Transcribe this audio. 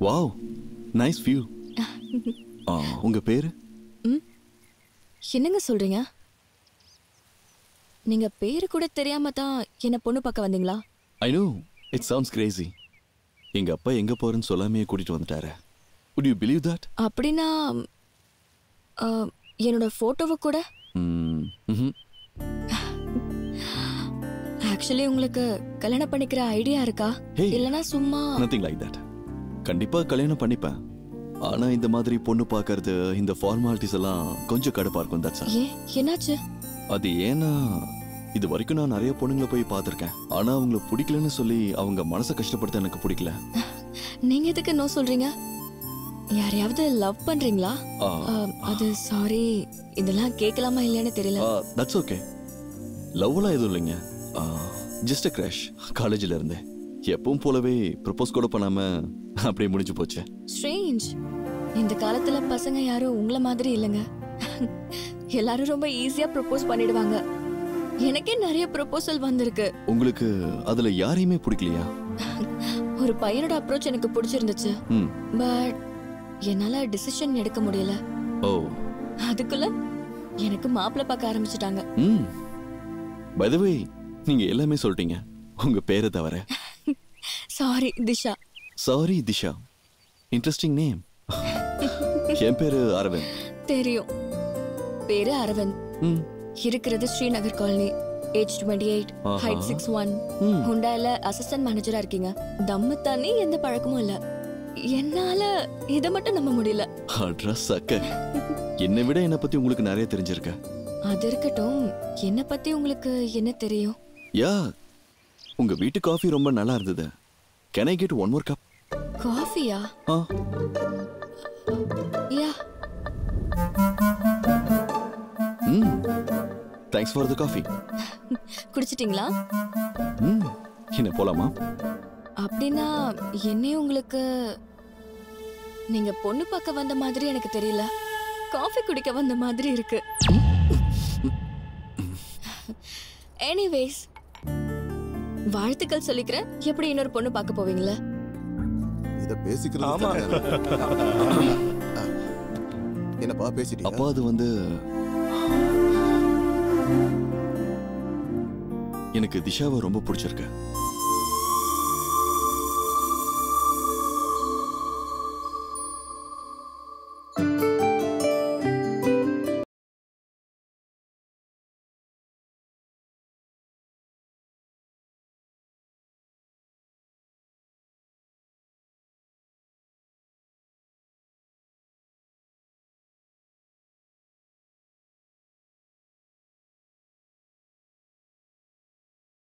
Wow, nice view. உங்க பேரு? என்னங்க சொல்றீங்க? நீங்க பேரு கூட தெரியாம தான் என்ன பொண்ணு பார்க்க வந்தீங்களா? I know, it sounds crazy. எங்க அப்பா எங்க போறேன்னு சொல்லாமே கூட்டிட்டு வந்துட்டாரு. Would you believe that? அப்படின்னா என்னோட போட்டோவை கூட? ஆக்சுவலி உங்களுக்கு கல்யாணம் பண்ணிக்கிற ஐடியா இருக்கா? இல்லனா சும்மா? Nothing like that. கண்டிப்பா கல்யாணம் பண்ணிப்பேன். ஆனா இந்த மாதிரி பொண்ணு பார்க்கிறது, இந்த ஃபார்மாலிட்டிஸ் எல்லாம் கொஞ்சம் கடுப்பா இருக்கும். That's all. என்னாச்சு? அது ஏன்னா இது வரைக்கும் நான் நிறைய பொண்ணுங்களை போய் பார்த்திருக்கேன். ஆனா அவங்கள பிடிக்கலன்னு சொல்லி அவங்க மனசை கஷ்டப்படுத்த எனக்கு பிடிக்கல. நீங்க எதுக்கு நோ சொல்றீங்க? யாரையாவது லவ் பண்றீங்களா? அது சாரி, இதெல்லாம் கேட்கலாமா இல்லையான்னு தெரியல. That's okay. லவ்லாம் எதுவும் இல்லைங்க. Just a crush. காலேஜில் இருந்து எப்பவும் போலவே ப்ரப்போஸ் கூட பண்ணாம அப்படியே முடிஞ்சு போச்சு. ஸ்ட்ரேஞ்ச். இந்த காலத்துல பசங்க யாரும் உங்கள மாதிரி இல்லைங்க. எல்லாரும் ரொம்ப ஈஸியா ப்ரப்போஸ் பண்ணிடுவாங்க. எனக்கே நிறைய ப்ரப்போசல் வந்திருக்கு. உங்களுக்கு அதுல யாரையுமே பிடிக்கலையா? ஒரு பையனோட அப்ரோச் எனக்கு பிடிச்சிருந்துச்சு. பட் என்னால டிசிஷன் எடுக்க முடியல. ஓ. அதுக்குள்ள எனக்கு மாப்பிள்ளை பார்க்க ஆரம்பிச்சிட்டாங்க. பை தி வே, நீங்க எல்லாமே சொல்லிட்டீங்க உங்க பேரை தவிர. Sorry Disha. Sorry Disha. Interesting name. என் பேரு அரவிந்த். தெரியும். பேரு அரவிந்த். இருக்கிறது ஸ்ரீநகர் காலனி. Age 28, height 6'1". ஹுண்டாயில அசிஸ்டன்ட் மேனேஜரா இருக்கீங்க. தம்மு தண்ணி எந்த பழக்கமும் இல்ல. என்னால இத மட்டும் நம்ப முடியல. அட்ரஸ் அக்க. என்னை விட என்ன பத்தி உங்களுக்கு நிறைய தெரிஞ்சிருக்க. அது இருக்கட்டும், என்ன பத்தி உங்களுக்கு என்ன தெரியும்? யா, உங்க வீட்டு காஃபி ரொம்ப நல்லா இருந்தது. Can I get one more cup? காஃபியா? யா. Thanks for the coffee. குடிச்சிட்டீங்களா? என்ன போலாமா? அப்படின்னா என்னையும் உங்களுக்கு நீங்க பொண்ணு பார்க்க வந்த மாதிரி எனக்கு தெரியல. காஃபி குடிக்க வந்த மாதிரி இருக்கு. எனிவேஸ், வாழ்த்துக்கள் சொல்லிக்கிறேன். எப்படி இன்னொரு பொண்ணு பார்க்க போவீங்களா? இத பேசிக்கிறது. என்னப்பா பேசிட்டீங்க? அப்பா அது வந்து எனக்கு திஷாவை ரொம்ப பிடிச்சிருக்கு.